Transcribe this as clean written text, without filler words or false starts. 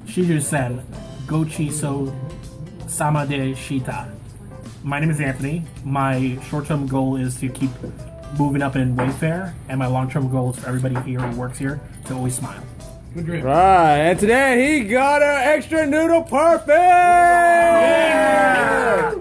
Shiju-sen, Gochi so Samade Shita. My name is Anthony. My short-term goal is to keep moving up in Wayfair, and my long-term goal is for everybody here who works here to always smile. Good dream. Right, and today he got an extra noodle perfect! Yeah!